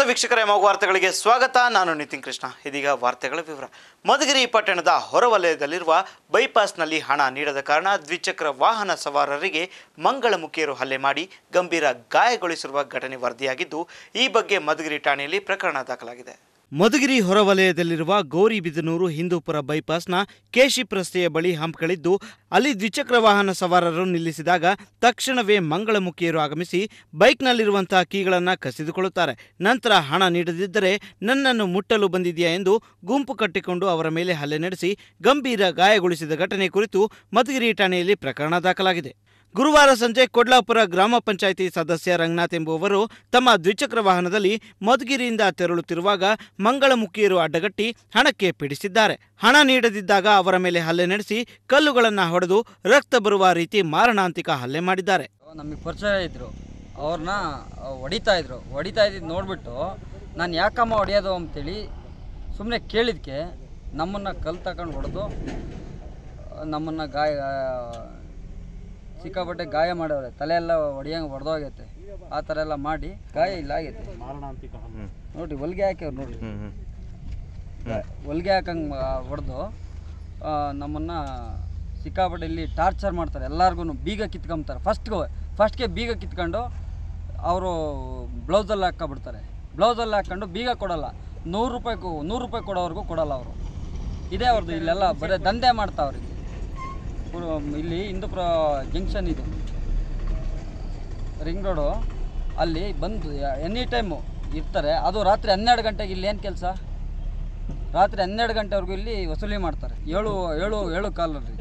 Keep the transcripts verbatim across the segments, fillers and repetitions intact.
ವೀಕ್ಷಕರೇ, ಮಗು ವಾರ್ತೆಗಳಿಗೆ ಸ್ವಾಗತ. ನಾನು ನಿತಿನ್ ಕೃಷ್ಣ. ಇದೀಗ ವಾರ್ತೆಗಳ ವಿವರ. ಮಧುಗಿರಿ ಪಟ್ಟಣದ ಹೊರವಲಯದಲ್ಲಿರುವ ಬೈಪಾಸ್ನಲ್ಲಿ ಹಣ ನೀಡದ ಕಾರಣ ದ್ವಿಚಕ್ರ ವಾಹನ ಸವಾರರಿಗೆ ಮಂಗಳಮುಖಿಯರು ಹಲ್ಲೆ ಮಾಡಿ ಗಂಭೀರ ಗಾಯಗೊಳಿಸಿರುವ ಘಟನೆ ವರದಿಯಾಗಿದ್ದು, ಈ ಬಗ್ಗೆ ಮಧುಗಿರಿ ಠಾಣೆಯಲ್ಲಿ ಪ್ರಕರಣ ದಾಖಲಾಗಿದೆ. ಮಧುಗಿರಿ ಹೊರವಲಯದಲ್ಲಿರುವ ಗೌರಿಬಿದನೂರು ಹಿಂದೂಪುರ ಬೈಪಾಸ್ನ ಕೇಶಿಪ್ ರಸ್ತೆಯ ಬಳಿ ಹಂಪ್ಗಳಿದ್ದು, ಅಲ್ಲಿ ದ್ವಿಚಕ್ರ ವಾಹನ ಸವಾರರು ನಿಲ್ಲಿಸಿದಾಗ ತಕ್ಷಣವೇ ಮಂಗಳಮುಖಿಯರು ಆಗಮಿಸಿ ಬೈಕ್ನಲ್ಲಿರುವಂತಹ ಕೀಗಳನ್ನು ಕಸಿದುಕೊಳ್ಳುತ್ತಾರೆ. ನಂತರ ಹಣ ನೀಡದಿದ್ದರೆ ನನ್ನನ್ನು ಮುಟ್ಟಲು ಬಂದಿದೆಯಾ ಎಂದು ಗುಂಪು ಕಟ್ಟಿಕೊಂಡು ಅವರ ಮೇಲೆ ಹಲ್ಲೆ ನಡೆಸಿ ಗಂಭೀರ ಗಾಯಗೊಳಿಸಿದ ಘಟನೆ ಕುರಿತು ಮಧುಗಿರಿ ಠಾಣೆಯಲ್ಲಿ ಪ್ರಕರಣ ದಾಖಲಾಗಿದೆ. ಗುರುವಾರ ಸಂಜೆ ಕೊಡ್ಲಾಪುರ ಗ್ರಾಮ ಪಂಚಾಯಿತಿ ಸದಸ್ಯ ರಂಗನಾಥ್ ಎಂಬುವವರು ತಮ್ಮ ದ್ವಿಚಕ್ರ ವಾಹನದಲ್ಲಿ ಮಧುಗಿರಿಯಿಂದ ತೆರಳುತ್ತಿರುವಾಗ ಮಂಗಳಮುಖಿಯರು ಅಡ್ಡಗಟ್ಟಿ ಹಣಕ್ಕೆ ಪೀಡಿಸಿದ್ದಾರೆ. ಹಣ ನೀಡದಿದ್ದಾಗ ಅವರ ಮೇಲೆ ಹಲ್ಲೆ ನಡೆಸಿ ಕಲ್ಲುಗಳನ್ನು ಹೊಡೆದು ರಕ್ತ ಬರುವ ರೀತಿ ಮಾರಣಾಂತಿಕ ಹಲ್ಲೆ ಮಾಡಿದ್ದಾರೆ. ನಮಗೆ ಪರಿಚಯ ಇದ್ರು, ಅವ್ರನ್ನ ಹೊಡಿತಾ ಇದ್ರು. ಹೊಡಿತಾ ಇದ್ದಿದ್ದು ನೋಡ್ಬಿಟ್ಟು ನಾನು ಯಾಕಮ್ಮ ಹೊಡೆಯೋದು ಅಂತೇಳಿ ಸುಮ್ಮನೆ ಕೇಳಿದ್ಕೆ ನಮ್ಮನ್ನು ಕಲ್ಲು ತಗೊಂಡು ಹೊಡೆದು ನಮ್ಮನ್ನು ಗಾಯ ಸಿಕ್ಕಾಪಟ್ಟೆ ಗಾಯ ಮಾಡವ್ರೆ. ತಲೆ ಎಲ್ಲ ಹೊಡಿಯಂಗೆ ಹೊಡೆದೋಗೈತೆ. ಆ ಥರ ಎಲ್ಲ ಮಾಡಿ ಗಾಯ ಇಲ್ಲ ಆಗೈತೆ. ನೋಡಿರಿ ಹೊಲಿಗೆ ಹಾಕ್ಯವ್ರು ನೋಡಿರಿ, ಹೊಲಿಗೆ ಹಾಕಂಗೆ ಹೊಡೆದು ನಮ್ಮನ್ನು ಸಿಕ್ಕಾಪಟ್ಟೆ ಇಲ್ಲಿ ಟಾರ್ಚರ್ ಮಾಡ್ತಾರೆ. ಎಲ್ಲರಿಗೂ ಬೀಗ ಕಿತ್ಕೊಂತಾರೆ. ಫಸ್ಟ್ಗೆ ಫಸ್ಟ್ಗೆ ಬೀಗ ಕಿತ್ಕೊಂಡು ಅವರು ಬ್ಲೌಸಲ್ಲಿ ಹಾಕ್ಕೊಬಿಡ್ತಾರೆ. ಬ್ಲೌಸಲ್ಲಿ ಹಾಕ್ಕೊಂಡು ಬೀಗ ಕೊಡೋಲ್ಲ. ನೂರು ರೂಪಾಯಿ ನೂರು ರೂಪಾಯಿ ಕೊಡೋವರೆಗೂ ಕೊಡೋಲ್ಲ ಅವರು. ಇದೇ ಅವ್ರದ್ದು. ಇಲ್ಲೆಲ್ಲ ಬರೀ ದಂಧೆ ಮಾಡ್ತಾವ್ರಿಗೆ. ಇಲ್ಲಿ ಹಿಂದೂಪುರ ಜಂಕ್ಷನ್ ಇದು ರಿಂಗ್ ರೋಡು, ಅಲ್ಲಿ ಬಂದು ಎನಿ ಟೈಮು ಇರ್ತಾರೆ. ಅದು ರಾತ್ರಿ ಹನ್ನೆರಡು ಗಂಟೆಗೆ ಇಲ್ಲಿ ಏನು ಕೆಲಸ? ರಾತ್ರಿ ಹನ್ನೆರಡು ಗಂಟೆವರೆಗೂ ಇಲ್ಲಿ ವಸೂಲಿ ಮಾಡ್ತಾರೆ. ಏಳು ಏಳು ಏಳು ಕಾಲಲ್ಲಿ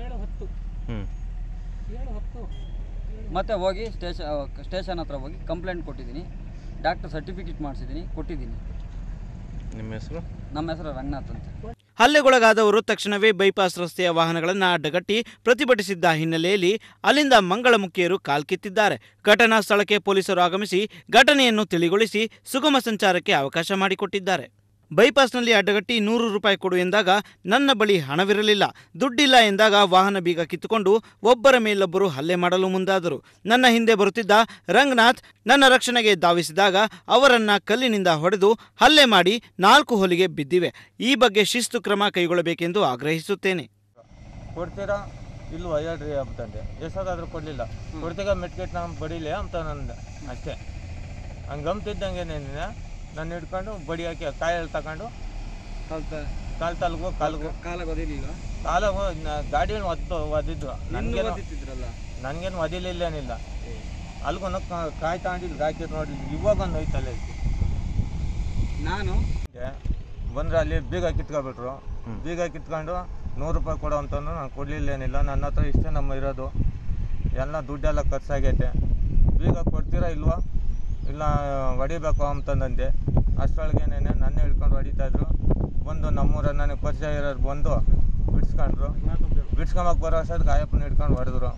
ಮತ್ತೆ ಹೋಗಿ ಸ್ಟೇಷನ್ ಸ್ಟೇಷನ್ ಹತ್ರ ಹೋಗಿ ಕಂಪ್ಲೇಂಟ್ ಕೊಟ್ಟಿದ್ದೀನಿ. ಡಾಕ್ಟರ್ ಸರ್ಟಿಫಿಕೇಟ್ ಮಾಡಿಸಿದ್ದೀನಿ, ಕೊಟ್ಟಿದ್ದೀನಿ. ನಿಮ್ಮ ಹೆಸರು? ನಮ್ಮ ಹೆಸರು ರಂಗನಾಥ್ ಅಂತ. ಹಲ್ಲೆಗೊಳಗಾದವರು ತಕ್ಷಣವೇ ಬೈಪಾಸ್ ರಸ್ತೆಯ ವಾಹನಗಳನ್ನು ಅಡ್ಡಗಟ್ಟಿ ಪ್ರತಿಭಟಿಸಿದ್ದ ಹಿನ್ನೆಲೆಯಲ್ಲಿ ಅಲ್ಲಿಂದ ಮಂಗಳಮುಖಿಯರು ಕಾಲ್ಕಿತ್ತಿದ್ದಾರೆ. ಘಟನಾ ಸ್ಥಳಕ್ಕೆ ಪೊಲೀಸರು ಆಗಮಿಸಿ ಘಟನೆಯನ್ನು ತಿಳಿಗೊಳಿಸಿ ಸುಗಮ ಸಂಚಾರಕ್ಕೆ ಅವಕಾಶ ಮಾಡಿಕೊಟ್ಟಿದ್ದಾರೆ. ಬೈಪಾಸ್ನಲ್ಲಿ ಅಡ್ಡಗಟ್ಟಿ ನೂರು ರೂಪಾಯಿ ಕೊಡು ಎಂದಾಗ ನನ್ನ ಬಳಿ ಹಣವಿರಲಿಲ್ಲ, ದುಡ್ಡಿಲ್ಲ ಎಂದಾಗ ವಾಹನ ಬೀಗ ಕಿತ್ತುಕೊಂಡು ಒಬ್ಬರ ಮೇಲೊಬ್ಬರು ಹಲ್ಲೆ ಮಾಡಲು ಮುಂದಾದರು. ನನ್ನ ಹಿಂದೆ ಬರುತ್ತಿದ್ದ ರಂಗನಾಥ್ ನನ್ನ ರಕ್ಷಣೆಗೆ ಧಾವಿಸಿದಾಗ ಅವರನ್ನ ಕಲ್ಲಿನಿಂದ ಹೊಡೆದು ಹಲ್ಲೆ ಮಾಡಿ ನಾಲ್ಕು ಹೊಲಿಗೆ ಬಿದ್ದಿವೆ. ಈ ಬಗ್ಗೆ ಶಿಸ್ತು ಕ್ರಮ ಕೈಗೊಳ್ಳಬೇಕೆಂದು ಆಗ್ರಹಿಸುತ್ತೇನೆ. ಕೊಡ್ತೀರಾ ಇಲ್ವಾ ಹೇಳ್ರಿ ಅಂತಂದೆ. ಎಷ್ಟೊತ್ತಾದ್ರೂ ಕೊಡಲಿಲ್ಲ. ಕೊಡ್ತೀಗ ಮೆಟ್ಕೆಟ್ ನಮ್ಮ ಬಡಿಲಿ ಅಂತ ನಂದು ಅಷ್ಟೇ. ಹಂಗಂತಿದ್ದಂಗೆ ನಾನು ಹಿಡ್ಕೊಂಡು ಬಡಿ ಹಾಕಿ ಕಾಯಲ್ಲಿ ತಗೊಂಡು ಕಾಲು ತಲ್ಗು ಕಾಲ್ಗು ಕಾಲಾಗೋದಿಲ್ಲ. ಕಾಲಾಗು ಗಾಡಿಯನ್ನು ಒದ್ದು ಒದ್ದಿದ್ದು. ನನಗೇನು ನನಗೇನು ಒದಿಲಿಲ್ಲೇನಿಲ್ಲ. ಅಲ್ಗೂ ಕಾಯಿ ತಗೊಂಡಿದ್ದು ಹಾಕಿದ್ರು ನೋಡಿ. ಇವಾಗ ಒಂದು ಐತಲ್ಲ ನಾನು ಬಂದರೆ ಅಲ್ಲಿ ಬೀಗ ಕಿತ್ಕೊಬಿಟ್ರು. ಬೀಗ ಕಿತ್ಕೊಂಡು ನೂರು ರೂಪಾಯಿ ಕೊಡೋ ಅಂತಂದ್ರು ನಾನು ಕೊಡಲಿಲ್ಲೇನಿಲ್ಲ. ನನ್ನ ಹತ್ರ ಇಷ್ಟೇ ನಮ್ಮ ಇರೋದು. ಎಲ್ಲ ದುಡ್ಡೆಲ್ಲ ಖರ್ಚಾಗೈತೆ. ಬೀಗ ಕೊಡ್ತೀರಾ ಇಲ್ವಾ? ಇಲ್ಲ ಹೊಡಿಬೇಕು ಅಂತಂದಂದೆ. ಅಷ್ಟರೊಳಗೇನೆ ನನ್ನ ಹಿಡ್ಕೊಂಡು ಹೊಡಿತಾಯಿದ್ರು. ಬಂದು ನಮ್ಮೂರ ನನಗೆ ಪರಿಚಯ ಇರೋರು ಬಂದು ಬಿಡ್ಸ್ಕೊಂಡ್ರು. ಬಿಡ್ಸ್ಕೊಂಬಕ್ಕೆ ಬರೋ ಅಷ್ಟೊತ್ತು ಗಾಯಪ್ಪನ ಹಿಡ್ಕೊಂಡು ಹೊಡೆದ್ರು.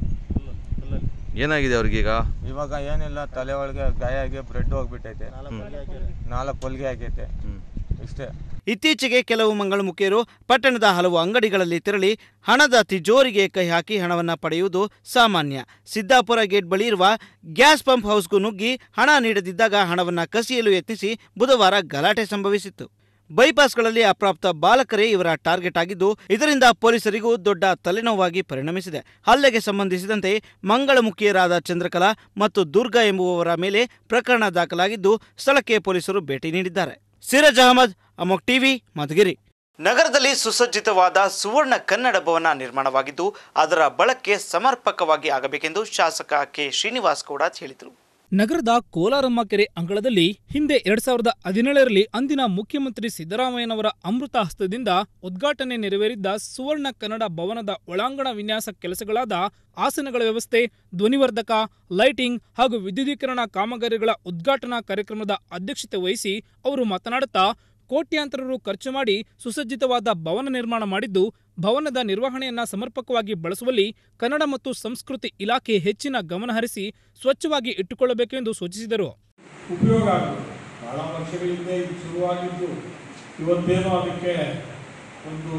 ಏನಾಗಿದೆ ಅವ್ರಿಗೀಗ? ಇವಾಗ ಏನಿಲ್ಲ, ತಲೆ ಒಳಗೆ ಗಾಯ ಆಗಿ ಬ್ರೆಡ್ ಹೋಗ್ಬಿಟ್ಟೈತೆ. ನಾಲ್ಕು ಹೊಲಿಗೆ ಆಗೈತೆ. ಇಷ್ಟೇ. ಇತ್ತೀಚೆಗೆ ಕೆಲವು ಮಂಗಳಮುಖಿಯರು ಪಟ್ಟಣದ ಹಲವು ಅಂಗಡಿಗಳಲ್ಲಿ ತೆರಳಿ ಹಣದ ತಿಜೋರಿಗೆ ಕೈ ಹಾಕಿ ಹಣವನ್ನು ಪಡೆಯುವುದು ಸಾಮಾನ್ಯ. ಸಿದ್ದಾಪುರ ಗೇಟ್ ಬಳಿ ಇರುವ ಗ್ಯಾಸ್ ಪಂಪ್ ಹೌಸ್ಗೂ ನುಗ್ಗಿ ಹಣ ನೀಡದಿದ್ದಾಗ ಹಣವನ್ನು ಕಸಿಯಲು ಯತ್ನಿಸಿ ಬುಧವಾರ ಗಲಾಟೆ ಸಂಭವಿಸಿತ್ತು. ಬೈಪಾಸ್ಗಳಲ್ಲಿ ಅಪ್ರಾಪ್ತ ಬಾಲಕರೇ ಇವರ ಟಾರ್ಗೆಟ್ ಆಗಿದ್ದು, ಇದರಿಂದ ಪೊಲೀಸರಿಗೂ ದೊಡ್ಡ ತಲೆನೋವಾಗಿ ಪರಿಣಮಿಸಿದೆ. ಹಲ್ಲೆಗೆ ಸಂಬಂಧಿಸಿದಂತೆ ಮಂಗಳಮುಖಿಯರಾದ ಚಂದ್ರಕಲಾ ಮತ್ತು ದುರ್ಗಾ ಎಂಬುವವರ ಮೇಲೆ ಪ್ರಕರಣ ದಾಖಲಾಗಿದ್ದು, ಸ್ಥಳಕ್ಕೆ ಪೊಲೀಸರು ಭೇಟಿ ನೀಡಿದ್ದಾರೆ. ಸಿರಾಜ್ ಅಹಮದ್, ಅಮೋಕ್ ಟಿವಿ, ಮಧುಗಿರಿ. ನಗರದಲ್ಲಿ ಸುಸಜ್ಜಿತವಾದ ಸುವರ್ಣ ಕನ್ನಡ ಭವನ ನಿರ್ಮಾಣವಾಗಿದ್ದು, ಅದರ ಬಳಕೆ ಸಮರ್ಪಕವಾಗಿ ಆಗಬೇಕೆಂದು ಶಾಸಕ ಕೆ ಶ್ರೀನಿವಾಸ್ ಗೌಡ ಹೇಳಿದರು. ನಗರದ ಕೋಲಾರಮ್ಮ ಕೆರೆ ಅಂಗಳದಲ್ಲಿ ಹಿಂದೆ ಎರಡ್ ಸಾವಿರದ ಹದಿನೇಳರಲ್ಲಿ ಅಂದಿನ ಮುಖ್ಯಮಂತ್ರಿ ಸಿದ್ದರಾಮಯ್ಯನವರ ಅಮೃತ ಹಸ್ತದಿಂದ ಉದ್ಘಾಟನೆ ನೆರವೇರಿದ್ದ ಸುವರ್ಣ ಕನ್ನಡ ಭವನದ ಒಳಾಂಗಣ ವಿನ್ಯಾಸ ಕೆಲಸಗಳಾದ ಆಸನಗಳ ವ್ಯವಸ್ಥೆ, ಧ್ವನಿವರ್ಧಕ, ಲೈಟಿಂಗ್ ಹಾಗೂ ವಿದ್ಯುದೀಕರಣ ಕಾಮಗಾರಿಗಳ ಉದ್ಘಾಟನಾ ಕಾರ್ಯಕ್ರಮದ ಅಧ್ಯಕ್ಷತೆ ವಹಿಸಿ ಅವರು ಮಾತನಾಡುತ್ತಾ, ಕೋಟ್ಯಾಂತರ ರು ಖರ್ಚು ಮಾಡಿ ಸುಸಜ್ಜಿತವಾದ ಭವನ ನಿರ್ಮಾಣ ಮಾಡಿದ್ದು, ಭವನದ ನಿರ್ವಹಣೆಯನ್ನ ಸಮರ್ಪಕವಾಗಿ ಬಳಸುವಲ್ಲಿ ಕನ್ನಡ ಮತ್ತು ಸಂಸ್ಕೃತಿ ಇಲಾಖೆ ಹೆಚ್ಚಿನ ಗಮನ ಹರಿಸಿ ಸ್ವಚ್ಛವಾಗಿ ಇಟ್ಟುಕೊಳ್ಳಬೇಕೆಂದು ಸೂಚಿಸಿದರು. ಉಪಯೋಗ ಆಗುತ್ತೆ. ಬಹಳ ವರ್ಷಗಳಿಂದ ಇದು ಶುರುವಾಗಿದ್ದು ಇವತ್ತೇನೋ ಅದಕ್ಕೆ ಒಂದು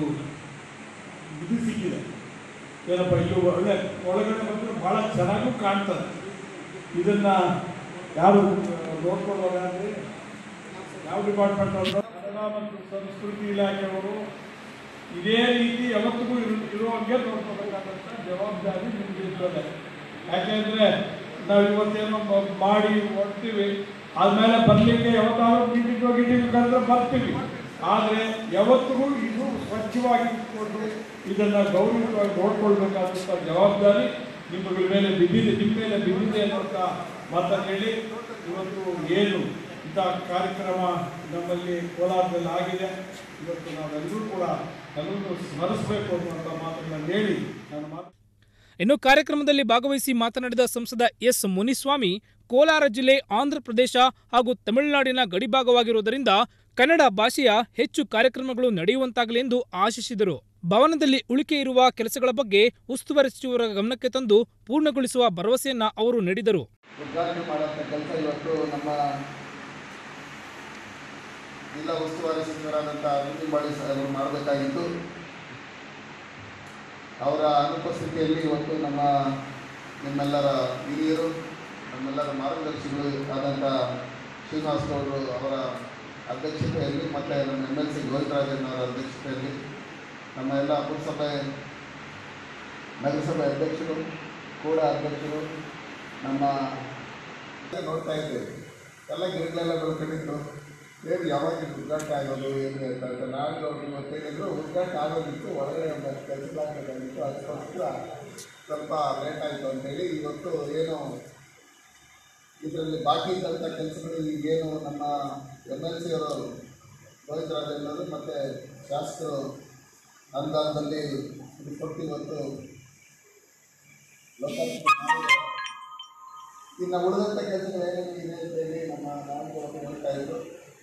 ಇದು ಸಿಕ್ಕಿದೆ. ಏನಪ್ಪ ಇಲ್ಲಿ ಒಳ್ಳೆ ಒಳಗಡೆ ಬಂದರೆ ಭಾಳ ಚೆನ್ನಾಗೂ ಕಾಣ್ತದೆ. ಇದನ್ನು ಯಾರು ನೋಡ್ಕೊಳ್ಳೋದಾದರೆ ಯಾವ ಡಿಪಾರ್ಟ್ಮೆಂಟ್ ಅವರು ಕನ್ನಡ ಮತ್ತು ಸಂಸ್ಕೃತಿ ಇಲಾಖೆಯವರು ಇದೇ ರೀತಿ ಯಾವತ್ತಿಗೂ ಇರು ಇರುವಂಗೆ ನೋಡ್ಕೋಬೇಕಾದಂಥ ಜವಾಬ್ದಾರಿ ನಿಮಗೆ ಇರ್ತದೆ. ಯಾಕೆಂದರೆ ನಾವು ಇವತ್ತೇನೋ ಮಾಡಿ ಹೊಡ್ತೀವಿ, ಆದಮೇಲೆ ಬರಲಿಕ್ಕೆ ಯಾವತ್ತಾದ್ರೂ ಮೀಟಿಂಗ್ ಗೀಟಿಂಗ್ ಕರೆದ್ರೆ ಬರ್ತೀವಿ. ಆದರೆ ಯಾವತ್ತಿಗೂ ಇದು ಸ್ವಚ್ಛವಾಗಿ ಇಟ್ಕೊಂಡು ಇದನ್ನು ಗೌರವವಾಗಿ ನೋಡ್ಕೊಳ್ಬೇಕಾದಂಥ ಜವಾಬ್ದಾರಿ ನಿಮ್ಮಗಳ ಮೇಲೆ ಬಿದ್ದಿದೆ ನಿಮ್ಮ ಮೇಲೆ ಬಿದ್ದಿದೆ ಅನ್ನೋಂಥ ಮಾತನ್ನು ಹೇಳಿ ಇವತ್ತು ಏನು ಇಂಥ ಕಾರ್ಯಕ್ರಮ ನಮ್ಮಲ್ಲಿ ಕೋಲಾರದಲ್ಲಿ ಆಗಿದೆ. ಇವತ್ತು ನಾವೆಲ್ಲರೂ ಕೂಡ ಎಲ್ಲರೂ ಸ್ಮರಿಸಬೇಕು ಅನ್ನುವಂಥ ಮಾತನ್ನು ಹೇಳಿ ನಾನು ಮಾತು. ಇನ್ನು ಕಾರ್ಯಕ್ರಮದಲ್ಲಿ ಭಾಗವಹಿಸಿ ಮಾತನಾಡಿದ ಸಂಸದ ಎಸ್ ಮುನಿಸ್ವಾಮಿ, ಕೋಲಾರ ಜಿಲ್ಲೆ ಆಂಧ್ರ ಪ್ರದೇಶ ಹಾಗೂ ತಮಿಳುನಾಡಿನ ಗಡಿಭಾಗವಾಗಿರುವುದರಿಂದ ಕನ್ನಡ ಭಾಷೆಯ ಹೆಚ್ಚು ಕಾರ್ಯಕ್ರಮಗಳು ನಡೆಯುವಂತಾಗಲಿ ಎಂದು ಆಶಿಸಿದರು. ಭವನದಲ್ಲಿ ಉಳಿಕೆ ಇರುವ ಕೆಲಸಗಳ ಬಗ್ಗೆ ಉಸ್ತುವಾರಿ ಸಚಿವರ ಗಮನಕ್ಕೆ ತಂದು ಪೂರ್ಣಗೊಳಿಸುವ ಭರವಸೆಯನ್ನ ಅವರು ನೀಡಿದರು. ಉದ್ಘಾಟನೆ ಮಾಡುವಂಥ ಕೆಲಸ ಇವತ್ತು ನಮ್ಮ ಜಿಲ್ಲಾ ಉಸ್ತುವಾರಿ ಸಚಿವರಾದಂಥ ನಿತಿನ್ ಸಾಹೇಬರು ಮಾಡಬೇಕಾಗಿತ್ತು. ಅವರ ಅನುಪಸ್ಥಿತಿಯಲ್ಲಿ ಇವತ್ತು ನಮ್ಮ ನಿಮ್ಮೆಲ್ಲರ ಹಿರಿಯರು, ನಮ್ಮೆಲ್ಲರ ಮಾರ್ಗದರ್ಶಿಗಳು ಆದಂಥ ಶ್ರೀನಿವಾಸ್ ಗೌಡರು ಅವರ ಅಧ್ಯಕ್ಷತೆಯಲ್ಲಿ ಮತ್ತು ನಮ್ಮ ಎಮ್ ಎಲ್ ಸಿ ಗೋವಿಂದರಾಜನ್ ಅವರ ಅಧ್ಯಕ್ಷತೆಯಲ್ಲಿ ನಮ್ಮ ಎಲ್ಲ ಪುರಸಭೆ ನಗರಸಭೆ ಅಧ್ಯಕ್ಷರು ಕೂಡ ಅಧ್ಯಕ್ಷರು ನಮ್ಮ ನೋಡ್ತಾ ಇದ್ದೇವೆ. ಎಲ್ಲ ಗಿಡಗಳೆಲ್ಲ ಬೆಳ್ಕೊಂಡಿತ್ತು. ಏನು ಯಾವಾಗ ಉದ್ಘಾಟನೆ ಆಗೋದು ಏನು ಹೇಳ್ತಾರೆ ನಾಳೆ ಇವತ್ತೇನಿದ್ರು ಉದ್ಘಾಟನೆ ಆಗೋದಿತ್ತು, ಒಳಗಡೆ ಒಂದು ಕೆಲಸಗಳಾಗಬೇಕಾಗಿತ್ತು. ಅದಕ್ಕೋಸ್ಕರ ಸ್ವಲ್ಪ ಲೇಟ್ ಆಯಿತು ಅಂತೇಳಿ ಇವತ್ತು ಏನು ಇದರಲ್ಲಿ ಬಾಕಿ ಇದ್ದಂಥ ಕೆಲಸಗಳು ಈಗೇನು ನಮ್ಮ ಎಮ್ ಎಲ್ ಸಿ ಅವರು ಗೋವಿಂದರಾಜನವರು ಮತ್ತು ಶಾಸಕರು ಅನುದಾನದಲ್ಲಿ ಇದು ಕೊಟ್ಟು ಇವತ್ತು ಲೋಕಾರ್ಪಣೆ ಇನ್ನು ಉಳಿದಂಥ ಕೆಲಸಗಳು ಏನೇನು ಇದೆ ಅಂತೇಳಿ ನಮ್ಮ ನಾಯಕರು ಹೇಳ್ತಾ ಇದ್ರು.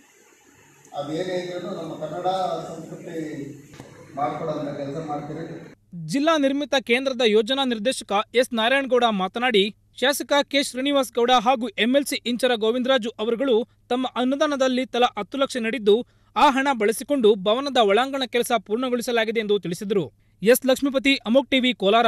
ಅದೇನೇ ಇದ್ರೂ ನಮ್ಮ ಕನ್ನಡ ಸಂಸ್ಕೃತಿ ಮಾಡ್ಕೊಡೋಂಥ ಕೆಲಸ ಮಾಡ್ತೀರಿ. ಜಿಲ್ಲಾ ನಿರ್ಮಿತ ಕೇಂದ್ರದ ಯೋಜನಾ ನಿರ್ದೇಶಕ ಎಸ್ ನಾರಾಯಣಗೌಡ ಮಾತನಾಡಿ, ಶಾಸಕ ಕೆ ಶ್ರೀನಿವಾಸ್ ಗೌಡ ಹಾಗೂ ಎಂಎಲ್ಸಿ ಇಂಚರ ಗೋವಿಂದರಾಜು ಅವರುಗಳು ತಮ್ಮ ಅನುದಾನದಲ್ಲಿ ತಲಾ ಹತ್ತು ಲಕ್ಷ ನೀಡಿದ್ದು, ಆ ಹಣ ಬಳಸಿಕೊಂಡು ಭವನದ ಒಳಾಂಗಣ ಕೆಲಸ ಪೂರ್ಣಗೊಳಿಸಲಾಗಿದೆ ಎಂದು ತಿಳಿಸಿದರು. ಎಸ್ ಲಕ್ಷ್ಮೀಪತಿ, ಅಮೋಕ್ ಟಿವಿ, ಕೋಲಾರ.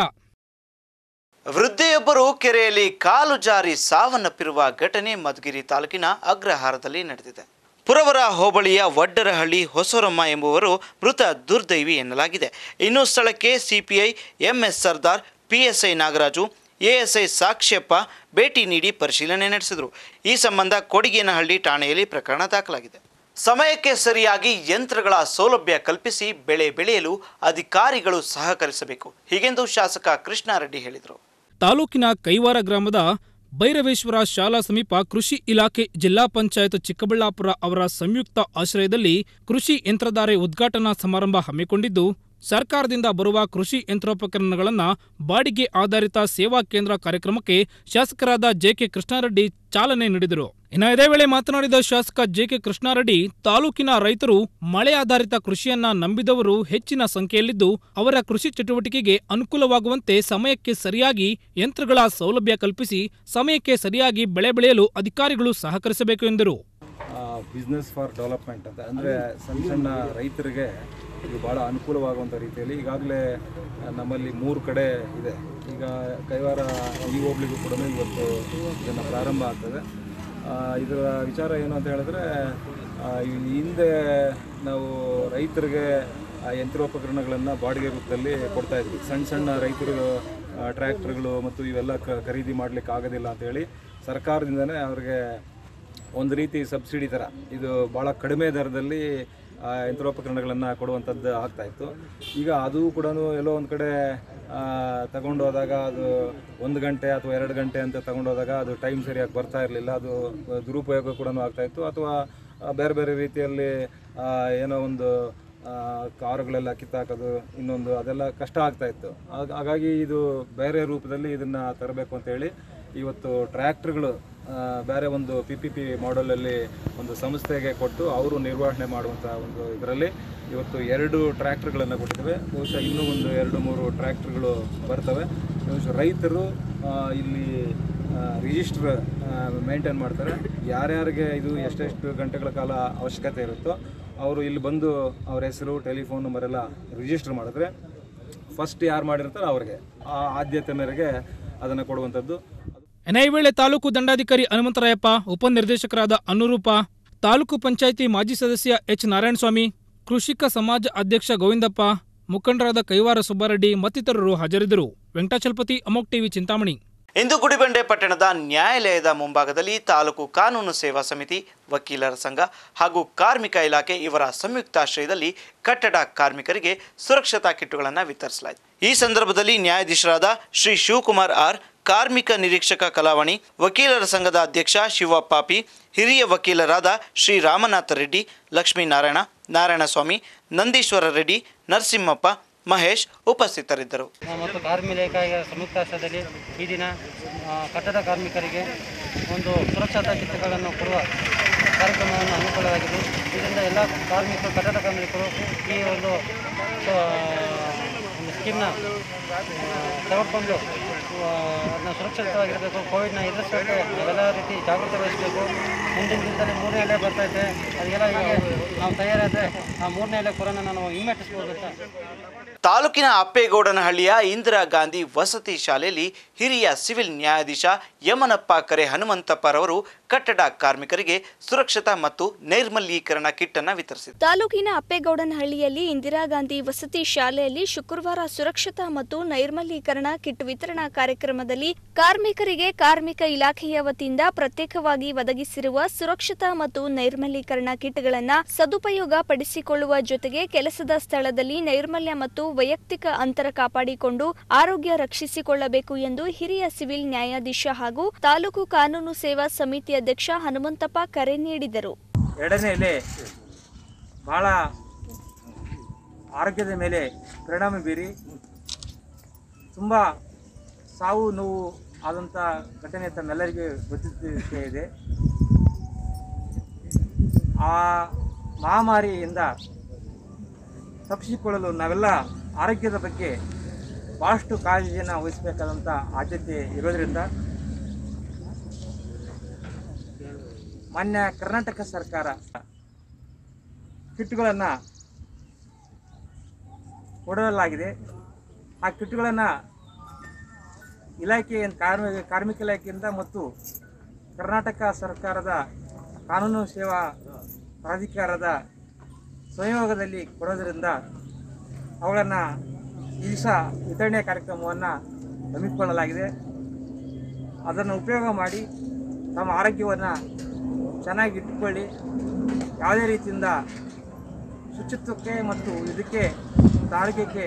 ವೃದ್ಧೆಯೊಬ್ಬರು ಕೆರೆಯಲ್ಲಿ ಕಾಲು ಜಾರಿ ಸಾವನ್ನಪ್ಪಿರುವ ಘಟನೆ ಮಧುಗಿರಿ ತಾಲೂಕಿನ ಅಗ್ರಹಾರದಲ್ಲಿ ನಡೆದಿದೆ. ಪುರವರ ಹೋಬಳಿಯ ವಡ್ಡರಹಳ್ಳಿ ಹೊಸರಮ್ಮ ಎಂಬುವರು ಮೃತ ದುರ್ದೈವಿ ಎನ್ನಲಾಗಿದೆ. ಇನ್ನು ಸ್ಥಳಕ್ಕೆ CPI MS Sardar, PSI Nagaraju, ASI Sakshyappa ಭೇಟಿ ನೀಡಿ ಪರಿಶೀಲನೆ ನಡೆಸಿದರು. ಈ ಸಂಬಂಧ ಕೊಡಿಗೇನಹಳ್ಳಿ ಠಾಣೆಯಲ್ಲಿ ಪ್ರಕರಣ ದಾಖಲಾಗಿದೆ. ಸಮಯಕ್ಕೆ ಸರಿಯಾಗಿ ಯಂತ್ರಗಳ ಸೌಲಭ್ಯ ಕಲ್ಪಿಸಿ ಬೆಳೆ ಬೆಳೆಯಲು ಅಧಿಕಾರಿಗಳು ಸಹಕರಿಸಬೇಕು, ಹೀಗೆಂದು ಶಾಸಕ ಕೃಷ್ಣಾರೆಡ್ಡಿ ಹೇಳಿದರು. ತಾಲೂಕಿನ ಕೈವಾರ ಗ್ರಾಮದ ಭೈರವೇಶ್ವರ ಶಾಲಾ ಸಮೀಪ ಕೃಷಿ ಇಲಾಖೆ, ಜಿಲ್ಲಾ ಪಂಚಾಯತ್ ಚಿಕ್ಕಬಳ್ಳಾಪುರ ಅವರ ಸಂಯುಕ್ತ ಆಶ್ರಯದಲ್ಲಿ ಕೃಷಿ ಯಂತ್ರಧಾರೆ ಉದ್ಘಾಟನಾ ಸಮಾರಂಭ ಹಮ್ಮಿಕೊಂಡಿದ್ದು, ಸರ್ಕಾರದಿಂದ ಬರುವ ಕೃಷಿ ಯಂತ್ರೋಪಕರಣಗಳನ್ನು ಬಾಡಿಗೆ ಆಧಾರಿತ ಸೇವಾ ಕೇಂದ್ರ ಕಾರ್ಯಕ್ರಮಕ್ಕೆ ಶಾಸಕರಾದ ಜೆಕೆ ಕೃಷ್ಣಾರೆಡ್ಡಿ ಚಾಲನೆ ನೀಡಿದರು. ಇನ್ನು ಇದೇ ವೇಳೆ ಮಾತನಾಡಿದ ಶಾಸಕ ಜೆಕೆ ಕೃಷ್ಣಾರೆಡ್ಡಿ, ತಾಲೂಕಿನ ರೈತರು ಮಳೆ ಆಧಾರಿತ ಕೃಷಿಯನ್ನ ನಂಬಿದವರು ಹೆಚ್ಚಿನ ಸಂಖ್ಯೆಯಲ್ಲಿದ್ದು, ಅವರ ಕೃಷಿ ಚಟುವಟಿಕೆಗೆ ಅನುಕೂಲವಾಗುವಂತೆ ಸಮಯಕ್ಕೆ ಸರಿಯಾಗಿ ಯಂತ್ರಗಳ ಸೌಲಭ್ಯ ಕಲ್ಪಿಸಿ ಸಮಯಕ್ಕೆ ಸರಿಯಾಗಿ ಬೆಳೆ ಬೆಳೆಯಲು ಅಧಿಕಾರಿಗಳು ಸಹಕರಿಸಬೇಕು ಎಂದರು. ಬಿಸ್ನೆಸ್ ಫಾರ್ ಡೆವಲಪ್ಮೆಂಟ್ ಅಂತ ಅಂದರೆ ಸಣ್ಣ ಸಣ್ಣ ರೈತರಿಗೆ ಇದು ಭಾಳ ಅನುಕೂಲವಾಗುವಂಥ ರೀತಿಯಲ್ಲಿ ಈಗಾಗಲೇ ನಮ್ಮಲ್ಲಿ ಮೂರು ಕಡೆ ಇದೆ. ಈಗ ಕೈವಾರ ಈ ಹೋಬಳಿಗೂ ಕೂಡ ಇವತ್ತು ಇದನ್ನು ಪ್ರಾರಂಭ ಆಗ್ತದೆ. ಇದರ ವಿಚಾರ ಏನು ಅಂತ ಹೇಳಿದ್ರೆ, ಹಿಂದೆ ನಾವು ರೈತರಿಗೆ ಯಂತ್ರೋಪಕರಣಗಳನ್ನು ಬಾಡಿಗೆ ರೂಪದಲ್ಲಿ ಕೊಡ್ತಾಯಿದ್ವಿ. ಸಣ್ಣ ಸಣ್ಣ ರೈತರು ಟ್ರ್ಯಾಕ್ಟರ್ಗಳು ಮತ್ತು ಇವೆಲ್ಲ ಖರೀದಿ ಮಾಡಲಿಕ್ಕೆ ಆಗೋದಿಲ್ಲ ಅಂತೇಳಿ ಸರ್ಕಾರದಿಂದನೇ ಅವ್ರಿಗೆ ಒಂದು ರೀತಿ ಸಬ್ಸಿಡಿ ಥರ ಇದು ಭಾಳ ಕಡಿಮೆ ದರದಲ್ಲಿ ಯಂತ್ರೋಪಕರಣಗಳನ್ನು ಕೊಡುವಂಥದ್ದು ಆಗ್ತಾಯಿತ್ತು. ಈಗ ಅದು ಕೂಡ ಎಲ್ಲೋ ಒಂದು ಕಡೆ ತಗೊಂಡು ಹೋದಾಗ ಅದು ಒಂದು ಗಂಟೆ ಅಥವಾ ಎರಡು ಗಂಟೆ ಅಂತ ತಗೊಂಡೋದಾಗ ಅದು ಟೈಮ್ ಸರಿಯಾಗಿ ಬರ್ತಾ ಇರಲಿಲ್ಲ. ಅದು ದುರುಪಯೋಗ ಕೂಡ ಆಗ್ತಾಯಿತ್ತು. ಅಥವಾ ಬೇರೆ ಬೇರೆ ರೀತಿಯಲ್ಲಿ ಏನೋ ಒಂದು ಕಾರುಗಳೆಲ್ಲ ಕಿತ್ತಾಕೋದು, ಇನ್ನೊಂದು ಅದೆಲ್ಲ ಕಷ್ಟ ಆಗ್ತಾಯಿತ್ತು. ಹಾಗಾಗಿ ಇದು ಬೇರೆ ರೂಪದಲ್ಲಿ ಇದನ್ನು ತರಬೇಕು ಅಂತೇಳಿ ಇವತ್ತು ಟ್ರ್ಯಾಕ್ಟರ್ಗಳು ಬೇರೆ ಒಂದು ಪಿ ಪಿ ಪಿ ಮಾಡೆಲಲ್ಲಿ ಒಂದು ಸಂಸ್ಥೆಗೆ ಕೊಟ್ಟು ಅವರು ನಿರ್ವಹಣೆ ಮಾಡುವಂಥ ಒಂದು ಇದರಲ್ಲಿ ಇವತ್ತು ಎರಡು ಟ್ರ್ಯಾಕ್ಟರ್ಗಳನ್ನು ಕೊಟ್ಟಿದ್ದೇವೆ. ಬಹುಶಃ ಇನ್ನೂ ಒಂದು ಎರಡು ಮೂರು ಟ್ರ್ಯಾಕ್ಟರ್ಗಳು ಬರ್ತವೆ. ಬಹುಶಃ ರೈತರು ಇಲ್ಲಿ ರಿಜಿಸ್ಟ್ರ್ ಮೇಂಟೈನ್ ಮಾಡ್ತಾರೆ. ಯಾರ್ಯಾರಿಗೆ ಇದು ಎಷ್ಟೆಷ್ಟು ಗಂಟೆಗಳ ಕಾಲ ಅವಶ್ಯಕತೆ ಇರುತ್ತೋ ಅವರು ಇಲ್ಲಿ ಬಂದು ಅವ್ರ ಹೆಸರು, ಟೆಲಿಫೋನ್ ನಂಬರ್ ಎಲ್ಲ ರಿಜಿಸ್ಟರ್ ಮಾಡಿದ್ರೆ ಫಸ್ಟ್ ಯಾರು ಮಾಡಿರ್ತಾರೆ ಅವ್ರಿಗೆ ಆ ಆದ್ಯತೆ ಮೇರೆಗೆ ಅದನ್ನು ಕೊಡುವಂಥದ್ದು. ಈ ವೇಳೆ ತಾಲೂಕು ದಂಡಾಧಿಕಾರಿ ಹನುಮಂತರಾಯಪ್ಪ, ಉಪನಿರ್ದೇಶಕರಾದ ಅನುರೂಪ, ತಾಲೂಕು ಪಂಚಾಯಿತಿ ಮಾಜಿ ಸದಸ್ಯ ಎಚ್ ನಾರಾಯಣಸ್ವಾಮಿ, ಕೃಷಿಕ ಸಮಾಜ ಅಧ್ಯಕ್ಷ ಗೋವಿಂದಪ್ಪ, ಮುಖಂಡರಾದ ಕೈವಾರ ಸುಬ್ಬಾರೆಡ್ಡಿ ಮತ್ತಿತರರು ಹಾಜರಿದ್ದರು. ವೆಂಕಟಾಚಲಪತಿ, ಅಮೋಕ್ ಟಿವಿ, ಚಿಂತಾಮಣಿ. ಇಂದು ಗುಡಿಬಂಡೆ ಪಟ್ಟಣದ ನ್ಯಾಯಾಲಯದ ಮುಂಭಾಗದಲ್ಲಿ ತಾಲೂಕು ಕಾನೂನು ಸೇವಾ ಸಮಿತಿ, ವಕೀಲರ ಸಂಘ ಹಾಗೂ ಕಾರ್ಮಿಕ ಇಲಾಖೆ ಇವರ ಸಂಯುಕ್ತಾಶ್ರಯದಲ್ಲಿ ಕಟ್ಟಡ ಕಾರ್ಮಿಕರಿಗೆ ಸುರಕ್ಷತಾ ಕಿಟ್ಗಳನ್ನು ವಿತರಿಸಲಾಯಿತು. ಈ ಸಂದರ್ಭದಲ್ಲಿ ನ್ಯಾಯಾಧೀಶರಾದ ಶ್ರೀ ಶಿವಕುಮಾರ್ ಆರ್, ಕಾರ್ಮಿಕ ನಿರೀಕ್ಷಕ ಕಲಾವಣಿ, ವಕೀಲರ ಸಂಘದ ಅಧ್ಯಕ್ಷ ಶಿವಪ್ಪ ಪಿ, ಹಿರಿಯ ವಕೀಲರಾದ ಶ್ರೀ ರಾಮನಾಥ ರೆಡ್ಡಿ, ಲಕ್ಷ್ಮೀನಾರಾಯಣ, ನಾರಾಯಣಸ್ವಾಮಿ, ನಂದೀಶ್ವರ ರೆಡ್ಡಿ, ನರಸಿಂಹಪ್ಪ, ಮಹೇಶ್ ಉಪಸ್ಥಿತರಿದ್ದರು. ಮತ್ತು ಕಾರ್ಮಿಕ ಇಲಾಖೆಯ ಸಂಯುಕ್ತಾಶ್ರಯದಲ್ಲಿ ಈ ದಿನ ಕಟ್ಟಡ ಕಾರ್ಮಿಕರಿಗೆ ಒಂದು ಸುರಕ್ಷತಾ ಕಿಟ್ಗಳನ್ನು ಕೊಡುವ ಕಾರ್ಯಕ್ರಮವನ್ನು ಹಮ್ಮಿಕೊಳ್ಳಲಾಗಿದೆ. ಇದರಿಂದ ಎಲ್ಲ ಕಾರ್ಮಿಕರು, ಕಟ್ಟಡ ಕಾರ್ಮಿಕರು ಈ ಒಂದು ಒಂದು ಸ್ಕೀಮ್ನ ತೆಗೆದುಕೊಂಡು ಅದನ್ನು ಸುರಕ್ಷಿತವಾಗಿರಬೇಕು. ಕೋವಿಡ್ನ ಎದುರಿಸೋಕ್ಕೆ ನಾವೆಲ್ಲ ರೀತಿ ಜಾಗೃತಿ ವಹಿಸಬೇಕು. ಮುಂದಿನ ದಿನದಲ್ಲಿ ಮೂರನೇ ಅಲೆ ಬರ್ತೈತೆ, ಅದೆಲ್ಲ ಹೀಗೆ ನಾವು ತಯಾರಾದರೆ ಆ ಮೂರನೇ ಅಲೆ ಕೊರೋನಾ ನಾವು ಹಿಮ್ಮೆಟ್ಟಿಸ್ಬೋದು ಅಂತ. ತಾಲೂಕಿನ ಅಪ್ಪೇಗೌಡನಹಳ್ಳಿಯ ಇಂದಿರಾ ಗಾಂಧಿ ವಸತಿ ಶಾಲೆಯಲ್ಲಿ ಹಿರಿಯ ಸಿವಿಲ್ ನ್ಯಾಯಾಧೀಶ ಯಮನಪ್ಪ ಕರೆ ಹನುಮಂತಪ್ಪರವರು ಕಟ್ಟಡ ಕಾರ್ಮಿಕರಿಗೆ ಸುರಕ್ಷತಾ ಮತ್ತು ನೈರ್ಮಲೀಕರಣ ಕಿಟ್ ಅನ್ನು ವಿತರಿಸಿದರು. ತಾಲೂಕಿನ ಅಪ್ಪೇಗೌಡನಹಳ್ಳಿಯಲ್ಲಿ ಇಂದಿರಾ ಗಾಂಧಿ ವಸತಿ ಶಾಲೆಯಲ್ಲಿ ಶುಕ್ರವಾರ ಸುರಕ್ಷತಾ ಮತ್ತು ನೈರ್ಮಲೀಕರಣ ಕಿಟ್ ವಿತರಣಾ ಕಾರ್ಯಕ್ರಮದಲ್ಲಿ ಕಾರ್ಮಿಕರಿಗೆ ಕಾರ್ಮಿಕ ಇಲಾಖೆಯ ವತಿಯಿಂದ ಪ್ರತ್ಯೇಕವಾಗಿ ಒದಗಿಸಿರುವ ಸುರಕ್ಷತಾ ಮತ್ತು ನೈರ್ಮಲೀಕರಣ ಕಿಟ್ಗಳನ್ನು ಸದುಪಯೋಗ ಪಡಿಸಿಕೊಳ್ಳುವ ಜೊತೆಗೆ ಕೆಲಸದ ಸ್ಥಳದಲ್ಲಿ ನೈರ್ಮಲ್ಯ ಮತ್ತು ವೈಯಕ್ತಿಕ ಅಂತರ ಕಾಪಾಡಿಕೊಂಡು ಆರೋಗ್ಯ ರಕ್ಷಿಸಿಕೊಳ್ಳಬೇಕು ಎಂದು ಹಿರಿಯ ಸಿವಿಲ್ ನ್ಯಾಯಾಧೀಶ ಹಾಗೂ ತಾಲೂಕು ಕಾನೂನು ಸೇವಾ ಸಮಿತಿ ಅಧ್ಯಕ್ಷ ಹನುಮಂತಪ್ಪ ಕರೆ ನೀಡಿದರು. ಎರಡನೆಯಲ್ಲಿ ಬಹಳ ಆರೋಗ್ಯದ ಮೇಲೆ ಪರಿಣಾಮ ಬೀರಿ ತುಂಬ ಸಾವು ನೋವು ಆದಂಥ ಘಟನೆ ತಮ್ಮೆಲ್ಲರಿಗೂ ಗೊತ್ತಿದ್ದೇ ಇದೆ. ಆ ಮಹಾಮಾರಿಯಿಂದ ತಪ್ಪಿಸಿಕೊಳ್ಳಲು ನಾವೆಲ್ಲ ಆರೋಗ್ಯದ ಬಗ್ಗೆ ಭಾಳಷ್ಟು ಕಾಳಜಿಯನ್ನು ವಹಿಸಬೇಕಾದಂಥ ಆದ್ಯತೆ ಇರೋದರಿಂದ ಮಾನ್ಯ ಕರ್ನಾಟಕ ಸರ್ಕಾರ ಕಿಟ್ಗಳನ್ನು ಕೊಡಲಾಗಿದೆ. ಆ ಕಿಟ್ಗಳನ್ನು ಇಲಾಖೆ ಕಾರ್ಮಿಕ ಕಾರ್ಮಿಕ ಇಲಾಖೆಯಿಂದ ಮತ್ತು ಕರ್ನಾಟಕ ಸರ್ಕಾರದ ಕಾನೂನು ಸೇವಾ ಪ್ರಾಧಿಕಾರದ ಸಂಯೋಗದಲ್ಲಿ ಕೊಡೋದರಿಂದ ಅವುಗಳನ್ನು ಈ ದಿವಸ ವಿತರಣೆ ಕಾರ್ಯಕ್ರಮವನ್ನು ಹಮ್ಮಿಕೊಳ್ಳಲಾಗಿದೆ. ಅದನ್ನು ಉಪಯೋಗ ಮಾಡಿ ತಮ್ಮ ಆರೋಗ್ಯವನ್ನು ಚೆನ್ನಾಗಿ ಇಟ್ಟುಕೊಳ್ಳಿ. ಯಾವುದೇ ರೀತಿಯಿಂದ ಶುಚಿತ್ವಕ್ಕೆ ಮತ್ತು ಇದಕ್ಕೆ ಆರೋಗ್ಯಕ್ಕೆ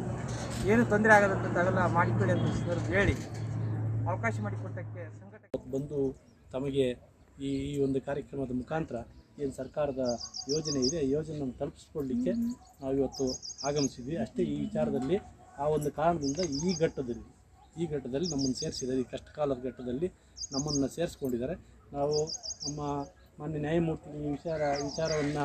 ಏನು ತೊಂದರೆ ಆಗದಂತೆ ತಾವೆಲ್ಲ ಮಾಡಿಕೊಳ್ಳಿ ಅಂತ ಹೇಳಿ ಅವಕಾಶ ಮಾಡಿಕೊಟ್ಟಕ್ಕೆ ಸಂಘಟನೆ ಬಂದು ತಮಗೆ ಈ ಈ ಒಂದು ಕಾರ್ಯಕ್ರಮದ ಮುಖಾಂತರ ಏನು ಸರ್ಕಾರದ ಯೋಜನೆ ಇದೆ, ಯೋಜನೆಯನ್ನು ತಲುಪಿಸ್ಕೊಳ್ಳಿಕ್ಕೆ ನಾವು ಇವತ್ತು ಆಗಮಿಸಿದ್ವಿ. ಅಷ್ಟೇ ಈ ವಿಚಾರದಲ್ಲಿ ಆ ಒಂದು ಕಾರಣದಿಂದ ಈ ಘಟ್ಟದಲ್ಲಿ ಈ ಘಟ್ಟದಲ್ಲಿ ನಮ್ಮನ್ನು ಸೇರಿಸಿದ್ದಾರೆ. ಈ ಕಷ್ಟಕಾಲದ ಘಟ್ಟದಲ್ಲಿ ನಮ್ಮನ್ನು ಸೇರಿಸ್ಕೊಂಡಿದ್ದಾರೆ. ನಾವು ನಮ್ಮ ಮಾನ್ಯ ನ್ಯಾಯಮೂರ್ತಿ ಈ ವಿಚಾರ ವಿಚಾರವನ್ನು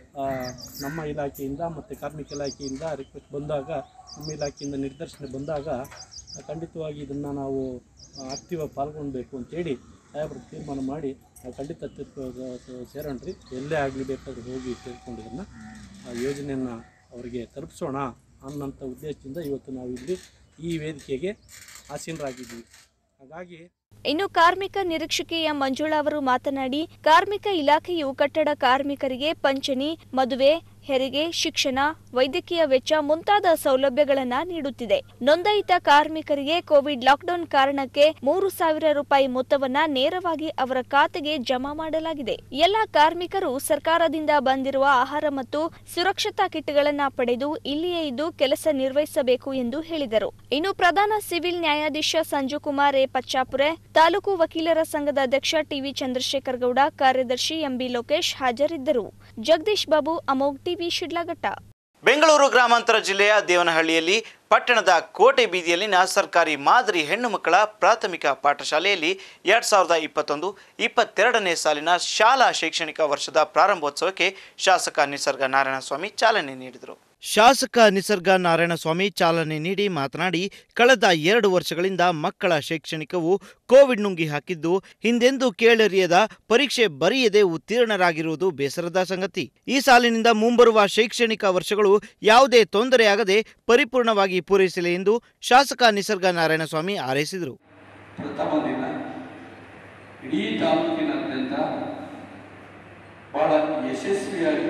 ನಮ್ಮ ಇಲಾಖೆಯಿಂದ ಮತ್ತು ಕಾರ್ಮಿಕ ಇಲಾಖೆಯಿಂದ ರಿಕ್ವೆಸ್ಟ್ ಬಂದಾಗ, ನಮ್ಮ ಇಲಾಖೆಯಿಂದ ನಿರ್ದೇಶನ ಬಂದಾಗ ಖಂಡಿತವಾಗಿ ಇದನ್ನು ನಾವು ಆಕ್ಟಿವಾಗಿ ಪಾಲ್ಗೊಳ್ಬೇಕು ಅಂತೇಳಿ ಸಾಹೇಬರು ತೀರ್ಮಾನ ಮಾಡಿ ನಾವು ಖಂಡಿತ ಸೇರೋಣ್ರಿ, ಎಲ್ಲೇ ಆಗಲಿ ಬೇಕಾದರೂ ಹೋಗಿ ಸೇರಿಕೊಂಡಿದ್ದನ್ನು ಆ ಯೋಜನೆಯನ್ನು ಅವರಿಗೆ ತಲುಪಿಸೋಣ ಅನ್ನೋಂಥ ಉದ್ದೇಶದಿಂದ ಇವತ್ತು ನಾವು ಇಲ್ಲಿ ಈ ವೇದಿಕೆಗೆ ಆಸೀನರಾಗಿದ್ದೀವಿ. ಹಾಗಾಗಿ ಇನ್ನು ಕಾರ್ಮಿಕ ನಿರೀಕ್ಷಕಿಯ ಮಂಜುಳಾ ಅವರು ಮಾತನಾಡಿ, ಕಾರ್ಮಿಕ ಇಲಾಖೆಯು ಕಟ್ಟಡ ಕಾರ್ಮಿಕರಿಗೆ ಪಂಚಣಿ, ಮದುವೆ, ಹೆರಿಗೆ, ಶಿಕ್ಷಣ, ವೈದ್ಯಕೀಯ ವೆಚ್ಚ ಮುಂತಾದ ಸೌಲಭ್ಯಗಳನ್ನು ನೀಡುತ್ತಿದೆ. ನೋಂದಾಯಿತ ಕಾರ್ಮಿಕರಿಗೆ ಕೋವಿಡ್ ಲಾಕ್ಡೌನ್ ಕಾರಣಕ್ಕೆ ಮೂರು ಸಾವಿರ ರೂಪಾಯಿ ಮೊತ್ತವನ್ನ ನೇರವಾಗಿ ಅವರ ಖಾತೆಗೆ ಜಮಾ ಮಾಡಲಾಗಿದೆ. ಎಲ್ಲ ಕಾರ್ಮಿಕರು ಸರ್ಕಾರದಿಂದ ಬಂದಿರುವ ಆಹಾರ ಮತ್ತು ಸುರಕ್ಷತಾ ಕಿಟ್ಗಳನ್ನು ಪಡೆದು ಇಲ್ಲಿಯೇ ಇದ್ದು ಕೆಲಸ ನಿರ್ವಹಿಸಬೇಕು ಎಂದು ಹೇಳಿದರು. ಇನ್ನು ಪ್ರಧಾನ ಸಿವಿಲ್ ನ್ಯಾಯಾಧೀಶ ಸಂಜುಕುಮಾರ್ ಎ ಪಚ್ಚಾಪುರೆ, ತಾಲೂಕು ವಕೀಲರ ಸಂಘದ ಅಧ್ಯಕ್ಷ ಟಿವಿ ಚಂದ್ರಶೇಖರ್ ಗೌಡ, ಕಾರ್ಯದರ್ಶಿ ಎಂಬಿ ಲೋಕೇಶ್ ಹಾಜರಿದ್ದರು. ಜಗದೀಶ್ ಬಾಬು, ಅಮೋಘ್ ಟಿವಿ, ಶಿಡ್ಲಘಟ್ಟ. ಬೆಂಗಳೂರು ಗ್ರಾಮಾಂತರ ಜಿಲ್ಲೆಯ ದೇವನಹಳ್ಳಿಯಲ್ಲಿ ಪಟ್ಟಣದ ಕೋಟೆ ಬೀದಿಯಲ್ಲಿನ ಸರ್ಕಾರಿ ಮಾದರಿ ಹೆಣ್ಣು ಮಕ್ಕಳ ಪ್ರಾಥಮಿಕ ಪಾಠಶಾಲೆಯಲ್ಲಿ ಎರಡ್ ಸಾವಿರದ ಇಪ್ಪತ್ತೊಂದು ಇಪ್ಪತ್ತೆರಡನೇ ಸಾಲಿನ ಶಾಲಾ ಶೈಕ್ಷಣಿಕ ವರ್ಷದ ಪ್ರಾರಂಭೋತ್ಸವಕ್ಕೆ ಶಾಸಕ ನಿಸರ್ಗ ನಾರಾಯಣಸ್ವಾಮಿ ಚಾಲನೆ ನೀಡಿದರು. ಶಾಸಕ ನಿಸರ್ಗ ನಾರಾಯಣಸ್ವಾಮಿ ಚಾಲನೆ ನೀಡಿ ಮಾತನಾಡಿ, ಕಳೆದ ಎರಡು ವರ್ಷಗಳಿಂದ ಮಕ್ಕಳ ಶೈಕ್ಷಣಿಕವು ಕೋವಿಡ್ ನುಂಗಿ ಹಾಕಿದ್ದು, ಹಿಂದೆಂದೂ ಕೇಳರಿಯದ ಪರೀಕ್ಷೆ ಬರೆಯದೆ ಉತ್ತೀರ್ಣರಾಗಿರುವುದು ಬೇಸರದ ಸಂಗತಿ. ಈ ಸಾಲಿನಿಂದ ಮುಂಬರುವ ಶೈಕ್ಷಣಿಕ ವರ್ಷಗಳು ಯಾವುದೇ ತೊಂದರೆಯಾಗದೆ ಪರಿಪೂರ್ಣವಾಗಿ ಪೂರೈಸಲಿ ಎಂದು ಶಾಸಕ ನಿಸರ್ಗ ನಾರಾಯಣಸ್ವಾಮಿ ಹಾರೈಸಿದರು. ಪ್ರಥಮ ದಿನ ಇಡೀ ತಾಲೂಕಿನಾದ್ಯಂತ ಬಹಳ ಯಶಸ್ವಿಯಾಗಿ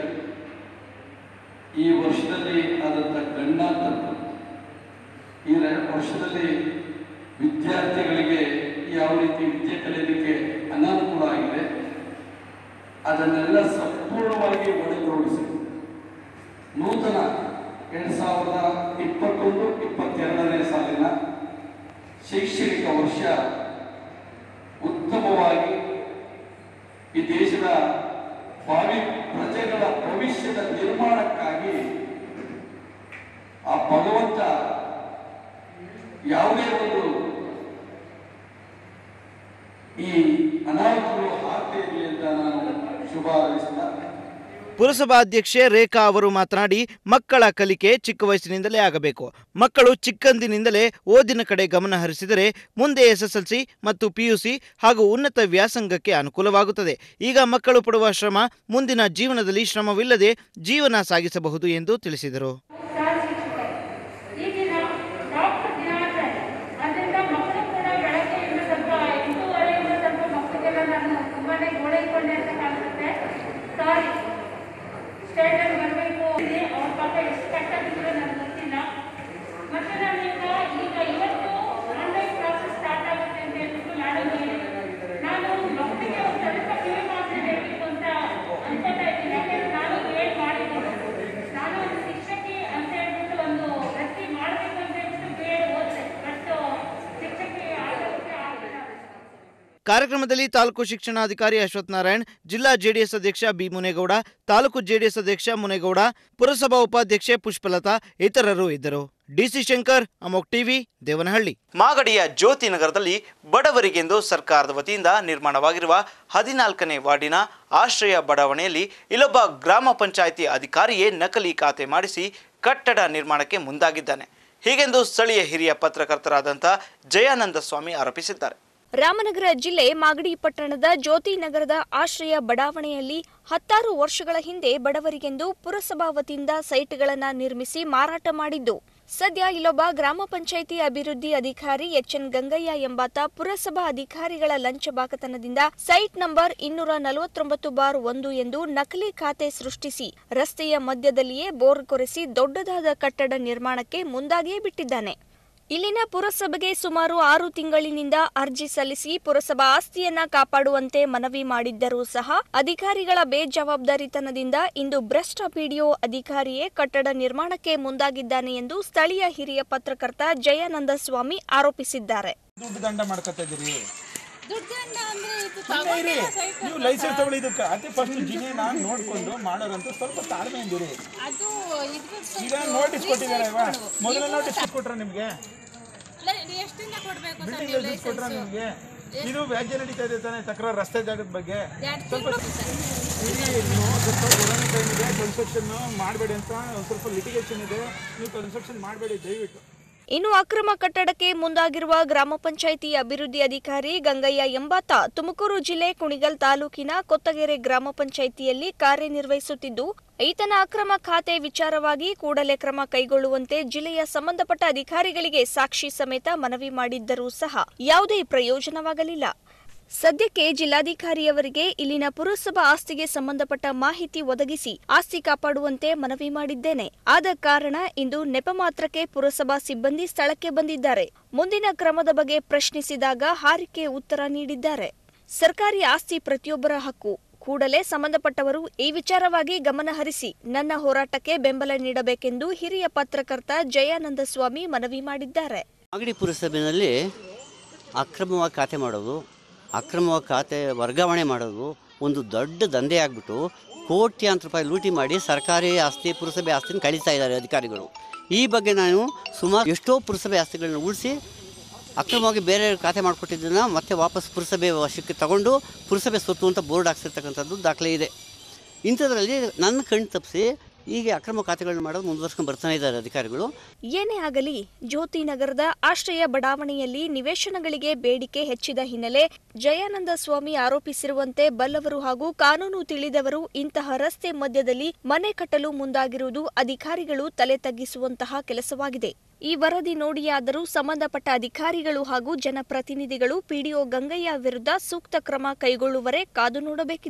ಈ ವರ್ಷದಲ್ಲಿ ಆದಂಥ ಗಂಡಾಂತರ ಈ ವರ್ಷದಲ್ಲಿ ವಿದ್ಯಾರ್ಥಿಗಳಿಗೆ ಯಾವ ರೀತಿ ವಿದ್ಯೆ ಕಲಿಯೋದಕ್ಕೆ ಅನಾನುಕೂಲ ಆಗಿದೆ ಅದನ್ನೆಲ್ಲ ಸಂಪೂರ್ಣವಾಗಿ ಒಳಗೊಳಿಸಿ ನೂತನ ಎರಡು ಸಾವಿರದ ಇಪ್ಪತ್ತೊಂದು ಇಪ್ಪತ್ತೆರಡನೇ ಸಾಲಿನ ಶೈಕ್ಷಣಿಕ ವರ್ಷ ಉತ್ತಮವಾಗಿ ಈ ದೇಶದ ಭಾವಿ ಪ್ರಜೆಗಳ ಭವಿಷ್ಯದ ನಿರ್ಮಾಣಕ್ಕಾಗಿ ಆ ಭಗವಂತ ಯಾವುದೇ ಒಂದು ಈ ಅನಾಹುತಗಳು ಆಗದೇ ಇರಲಿ ಅಂತ ನಾನು ಶುಭ ಹಾರೈಸ್ತಾ ಪುರಸಭಾಧ್ಯಕ್ಷೆ ರೇಖಾ ಅವರು ಮಾತನಾಡಿ ಮಕ್ಕಳ ಕಲಿಕೆ ಚಿಕ್ಕ ವಯಸ್ಸಿನಿಂದಲೇ ಆಗಬೇಕು. ಮಕ್ಕಳು ಚಿಕ್ಕಂದಿನಿಂದಲೇ ಓದಿನ ಕಡೆ ಗಮನ ಹರಿಸಿದರೆ ಮುಂದೆ ಎಸ್ಎಸ್ಎಲ್ಸಿ ಮತ್ತು ಪಿಯುಸಿ ಹಾಗೂ ಉನ್ನತ ವ್ಯಾಸಂಗಕ್ಕೆ ಅನುಕೂಲವಾಗುತ್ತದೆ. ಈಗ ಮಕ್ಕಳು ಪಡುವ ಶ್ರಮ ಮುಂದಿನ ಜೀವನದಲ್ಲಿ ಶ್ರಮವಿಲ್ಲದೆ ಜೀವನ ಸಾಗಿಸಬಹುದು ಎಂದು ತಿಳಿಸಿದರು. ಸ್ಟ್ಯಾಂಡರ್ಡ್ ಬರಬೇಕು ಅವ್ರ ಪಾಪ ಎಷ್ಟು ಕಷ್ಟದಿದ್ರು ನನಗೆ ಗೊತ್ತಿಲ್ಲ. ಮತ್ತು ನಾನು ಈಗ ಈಗ ಇವತ್ತು ಆನ್ಲೈನ್ ಕ್ಲಾಸಸ್ ಸ್ಟಾರ್ಟ್ ಆಗುತ್ತೆ ಅಂತ ಹೇಳ್ಬಿಟ್ಟು ನಾನು ನಾನು ಮಕ್ಕಳಿಗೆ ಒಂದು ಸ್ವಲ್ಪ ಕಿವಿ ಮಾತ್ರ ಹೇಳಬೇಕು ಅಂತ ಅನ್ಕೋತಾ ಇದ್ದೀನಿ. ಯಾಕೆಂದ್ರೆ ನಾನು ಹೇಳಿ ಮಾಡಿದ್ದೀನಿ. ನಾನು ಒಂದು ಶಿಕ್ಷಕಿ ಅಂತ ಹೇಳ್ಬಿಟ್ಟು ಒಂದು ವೃತ್ತಿ ಮಾಡಬೇಕು ಅಂತ ಹೇಳ್ಬಿಟ್ಟು ಬೇಡ ಓದಿದೆ. ಬಟ್ ಶಿಕ್ಷಕಿ ಆಗೋದಕ್ಕೆ ಆಗಿಲ್ಲ. ಕಾರ್ಯಕ್ರಮದಲ್ಲಿ ತಾಲೂಕು ಶಿಕ್ಷಣಾಧಿಕಾರಿ ಅಶ್ವಥ್ ನಾರಾಯಣ್, ಜಿಲ್ಲಾ ಜೆಡಿಎಸ್ ಅಧ್ಯಕ್ಷ ಬಿ ಮುನೇಗೌಡ, ತಾಲೂಕು ಜೆಡಿಎಸ್ ಅಧ್ಯಕ್ಷ ಮುನೇಗೌಡ, ಪುರಸಭಾ ಉಪಾಧ್ಯಕ್ಷೆ ಪುಷ್ಪಲತಾ ಇತರರು ಇದ್ದರು. ಡಿಸಿ ಶಂಕರ್, ಅಮೋಕ್ ಟಿವಿ, ದೇವನಹಳ್ಳಿ. ಮಾಗಡಿಯ ಜ್ಯೋತಿ ನಗರದಲ್ಲಿ ಬಡವರಿಗೆಂದು ಸರ್ಕಾರದ ವತಿಯಿಂದ ನಿರ್ಮಾಣವಾಗಿರುವ ಹದಿನಾಲ್ಕನೇ ವಾರ್ಡಿನ ಆಶ್ರಯ ಬಡಾವಣೆಯಲ್ಲಿ ಇಲ್ಲೊಬ್ಬ ಗ್ರಾಮ ಪಂಚಾಯಿತಿ ಅಧಿಕಾರಿಯೇ ನಕಲಿ ಖಾತೆ ಮಾಡಿಸಿ ಕಟ್ಟಡ ನಿರ್ಮಾಣಕ್ಕೆ ಮುಂದಾಗಿದ್ದಾನೆ. ಹೀಗೆಂದು ಸ್ಥಳೀಯ ಹಿರಿಯ ಪತ್ರಕರ್ತರಾದಂಥ ಜಯಾನಂದ ಸ್ವಾಮಿ ಆರೋಪಿಸಿದ್ದಾರೆ. ರಾಮನಗರ ಜಿಲ್ಲೆ ಮಾಗಡಿ ಪಟ್ಟಣದ ಜ್ಯೋತಿ ನಗರದ ಆಶ್ರಯ ಬಡಾವಣೆಯಲ್ಲಿ ಹತ್ತಾರು ವರ್ಷಗಳ ಹಿಂದೆ ಬಡವರಿಗೆಂದು ಪುರಸಭಾ ವತಿಯಿಂದ ಸೈಟ್ಗಳನ್ನು ನಿರ್ಮಿಸಿ ಮಾರಾಟ ಮಾಡಿದ್ದು, ಸದ್ಯ ಇಲ್ಲೊಬ್ಬ ಗ್ರಾಮ ಪಂಚಾಯಿತಿ ಅಭಿವೃದ್ಧಿ ಅಧಿಕಾರಿ ಎಚ್ ಎನ್ ಗಂಗಯ್ಯ ಎಂಬಾತ ಪುರಸಭಾ ಅಧಿಕಾರಿಗಳ ಲಂಚ ಬಾಕತನದಿಂದ ಸೈಟ್ ನಂಬರ್ ಇನ್ನೂರ ನಲವತ್ತೊಂಬತ್ತು ಬಾರ್ ಒಂದು ಎಂದು ನಕಲಿ ಖಾತೆ ಸೃಷ್ಟಿಸಿ ರಸ್ತೆಯ ಮಧ್ಯದಲ್ಲಿಯೇ ಬೋರ್ ಕೊರೆಸಿ ದೊಡ್ಡದಾದ ಕಟ್ಟಡ ನಿರ್ಮಾಣಕ್ಕೆ ಮುಂದಾಗಿಯೇ ಬಿಟ್ಟಿದ್ದಾನೆ. ಇಲ್ಲಿನ ಪುರಸಭೆಗೆ ಸುಮಾರು ಆರು ತಿಂಗಳಿನಿಂದ ಅರ್ಜಿ ಸಲ್ಲಿಸಿ ಪುರಸಭಾ ಆಸ್ತಿಯನ್ನ ಕಾಪಾಡುವಂತೆ ಮನವಿ ಮಾಡಿದ್ದರೂ ಸಹ ಅಧಿಕಾರಿಗಳ ಬೇಜವಾಬ್ದಾರಿತನದಿಂದ ಇಂದು ಭ್ರಷ್ಟ ಪಿಡಿಒ ಅಧಿಕಾರಿಯೇ ಕಟ್ಟಡ ನಿರ್ಮಾಣಕ್ಕೆ ಮುಂದಾಗಿದ್ದಾನೆ ಎಂದು ಸ್ಥಳೀಯ ಹಿರಿಯ ಪತ್ರಕರ್ತ ಜಯಾನಂದ ಸ್ವಾಮಿ ಆರೋಪಿಸಿದ್ದಾರೆ. ನೀವು ಲೈಸೆನ್ಸ್ ತಗೊಳ್ಳಿ, ಇದಕ್ಕೆ ಅತಿ ಫಸ್ಟ್ ಜಿನೇ ನಾನು ನೋಡ್ಕೊಂಡು ಮಾಡೋರಂತೂ ಸ್ವಲ್ಪ ತಾಳ್ಮೆ ಎಂದಿರಿ. ಈಗ ನೋಟಿಸ್ ಕೊಟ್ಟಿದ್ದಾರೆ, ಮೊದಲ ನೋಟಿಸ್ ಕೊಟ್ರ ನಿಮ್ಗೆ ಬಿಲ್ಡಿಂಗ್ ಲೈಸೆನ್ಸ್ ಕೊಟ್ರ ನಿಮ್ಗೆ. ಇದು ವ್ಯಾಜ್ಯ ನಡೀತಾ ಇದೆ ತಾನೆ, ತಕರಾರು ರಸ್ತೆ ಜಾಗದ ಬಗ್ಗೆ. ಸ್ವಲ್ಪ ಟೈಮ್ ಇದೆ, ಕನ್ಸ್ಟ್ರಕ್ಷನ್ ಮಾಡಬೇಡಿ ಅಂತ ಸ್ವಲ್ಪ ಲಿಟಿಗೇಷನ್ ಇದೆ, ನೀವು ಕನ್ಸ್ಟ್ರಕ್ಷನ್ ಮಾಡಬೇಡಿ ದಯವಿಟ್ಟು. ಇನ್ನು ಅಕ್ರಮ ಕಟ್ಟಡಕ್ಕೆ ಮುಂದಾಗಿರುವ ಗ್ರಾಮ ಪಂಚಾಯಿತಿ ಅಭಿವೃದ್ಧಿ ಅಧಿಕಾರಿ ಗಂಗಯ್ಯ ಎಂಬಾತ ತುಮಕೂರು ಜಿಲ್ಲೆ ಕುಣಿಗಲ್ ತಾಲೂಕಿನ ಕೊತ್ತಗೆರೆ ಗ್ರಾಮ ಪಂಚಾಯಿತಿಯಲ್ಲಿ ಕಾರ್ಯನಿರ್ವಹಿಸುತ್ತಿದ್ದು, ಈತನ ಅಕ್ರಮ ಖಾತೆ ವಿಚಾರವಾಗಿ ಕೂಡಲೇ ಕ್ರಮ ಕೈಗೊಳ್ಳುವಂತೆ ಜಿಲ್ಲೆಯ ಸಂಬಂಧಪಟ್ಟ ಅಧಿಕಾರಿಗಳಿಗೆ ಸಾಕ್ಷಿ ಸಮೇತ ಮನವಿ ಮಾಡಿದ್ದರೂ ಸಹ ಯಾವುದೇ ಪ್ರಯೋಜನವಾಗಲಿಲ್ಲ. ಸದ್ಯಕ್ಕೆ ಜಿಲ್ಲಾಧಿಕಾರಿಯವರಿಗೆ ಇಲ್ಲಿನ ಪುರಸಭಾ ಆಸ್ತಿಗೆ ಸಂಬಂಧಪಟ್ಟ ಮಾಹಿತಿ ಒದಗಿಸಿ ಆಸ್ತಿ ಕಾಪಾಡುವಂತೆ ಮನವಿ ಮಾಡಿದ್ದೇನೆ. ಆದ ಕಾರಣ ಇಂದು ನೆಪ ಮಾತ್ರಕ್ಕೆ ಪುರಸಭಾ ಸಿಬ್ಬಂದಿ ಸ್ಥಳಕ್ಕೆ ಬಂದಿದ್ದಾರೆ. ಮುಂದಿನ ಕ್ರಮದ ಬಗ್ಗೆ ಪ್ರಶ್ನಿಸಿದಾಗ ಹಾರಿಕೆ ಉತ್ತರ ನೀಡಿದ್ದಾರೆ. ಸರ್ಕಾರಿ ಆಸ್ತಿ ಪ್ರತಿಯೊಬ್ಬರ ಹಕ್ಕು. ಕೂಡಲೇ ಸಂಬಂಧಪಟ್ಟವರು ಈ ವಿಚಾರವಾಗಿ ಗಮನ ಹರಿಸಿ ನನ್ನ ಹೋರಾಟಕ್ಕೆ ಬೆಂಬಲ ನೀಡಬೇಕೆಂದು ಹಿರಿಯ ಪತ್ರಕರ್ತ ಜಯಾನಂದ ಸ್ವಾಮಿ ಮನವಿ ಮಾಡಿದ್ದಾರೆ. ಮಾಗಡಿ ಪುರಸಭೆಯಲ್ಲಿ ಅಕ್ರಮವಾಗಿ ಖಾತೆ ಮಾಡೋದು, ಅಕ್ರಮವಾಗಿ ಖಾತೆ ವರ್ಗಾವಣೆ ಮಾಡೋದು ಒಂದು ದೊಡ್ಡ ದಂಧೆ ಆಗಿಬಿಟ್ಟು ಕೋಟ್ಯಾಂತರ ರೂಪಾಯಿ ಲೂಟಿ ಮಾಡಿ ಸರ್ಕಾರಿ ಆಸ್ತಿ ಪುರಸಭೆ ಆಸ್ತಿನ ಕಳೀತಾ ಇದ್ದಾರೆ ಅಧಿಕಾರಿಗಳು. ಈ ಬಗ್ಗೆ ನಾನು ಸುಮಾರು ಎಷ್ಟೋ ಪುರಸಭೆ ಆಸ್ತಿಗಳನ್ನ ಉಳಿಸಿ ಅಕ್ರಮವಾಗಿ ಬೇರೆ ಖಾತೆ ಮಾಡಿಕೊಟ್ಟಿದ್ದನ್ನು ಮತ್ತೆ ವಾಪಸ್ ಪುರಸಭೆ ವಶಕ್ಕೆ ತಗೊಂಡು ಪುರಸಭೆ ಸ್ವತ್ತು ಅಂತ ಬೋರ್ಡ್ ಹಾಕ್ಸಿರ್ತಕ್ಕಂಥದ್ದು ದಾಖಲೆ ಇದೆ. ಇಂಥದ್ರಲ್ಲಿ ನನ್ನ ಕಣ್ಣು ತಪ್ಪಿಸಿ ಹೀಗೆ ಅಕ್ರಮ ಖಾತೆಗಳನ್ನ ಮಾಡೋದು ಮುಂದುವರ್ಸ್ಕೊಂಡು ಬರ್ತಾನೆ ಇದ್ದಾರೆ ಅಧಿಕಾರಿಗಳು. ಏನೇ ಆಗಲಿ, ಜ್ಯೋತಿ ನಗರದ ಆಶ್ರಯ ಬಡಾವಣೆಯಲ್ಲಿ ನಿವೇಶನಗಳಿಗೆ ಬೇಡಿಕೆ ಹೆಚ್ಚಿದ ಹಿನ್ನೆಲೆ ಜಯಾನಂದ ಸ್ವಾಮಿ ಆರೋಪಿಸಿರುವಂತೆ ಬಲ್ಲವರು ಹಾಗೂ ಕಾನೂನು ತಿಳಿದವರು ಇಂತಹ ರಸ್ತೆ ಮಧ್ಯದಲ್ಲಿ ಮನೆ ಕಟ್ಟಲು ಮುಂದಾಗಿರುವುದು ಅಧಿಕಾರಿಗಳು ತಲೆ ತಗ್ಗಿಸುವಂತಹ ಕೆಲಸವಾಗಿದೆ. ಈ ವರದಿ ನೋಡಿಯಾದರೂ ಸಂಬಂಧಪಟ್ಟ ಅಧಿಕಾರಿಗಳು ಹಾಗೂ ಜನಪ್ರತಿನಿಧಿಗಳು ಪಿಡಿಒ ಗಂಗಯ್ಯ ವಿರುದ್ಧ ಸೂಕ್ತ ಕ್ರಮ ಕೈಗೊಳ್ಳುವರೆ ಕಾದು ನೋಡಬೇಕಿದೆ.